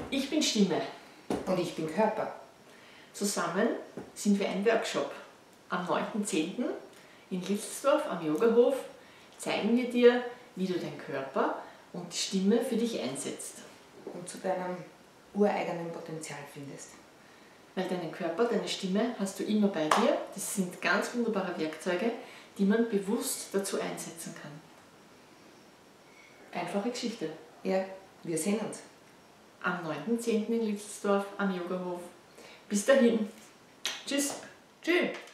Ich bin Stimme. Und ich bin Körper. Zusammen sind wir ein Workshop. Am 9.10. in Litzelsdorf am Yogahof zeigen wir dir, wie du deinen Körper und die Stimme für dich einsetzt. Und zu deinem ureigenen Potenzial findest. Weil deinen Körper, deine Stimme hast du immer bei dir. Das sind ganz wunderbare Werkzeuge, die man bewusst dazu einsetzen kann. Einfache Geschichte. Ja, wir sehen uns. Am 9.10. in Litzelsdorf am Yogahof. Bis dahin. Tschüss. Tschüss.